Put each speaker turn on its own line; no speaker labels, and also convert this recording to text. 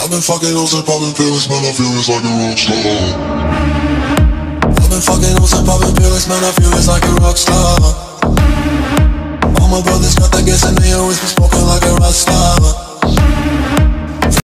I've been fucking hoes and popping pills, man, I feel it's like a rock star. I've been fucking hoes and popping pills, man, I feel it's like a rock star. All my brothers got that gas and they always been smoking like a rock star.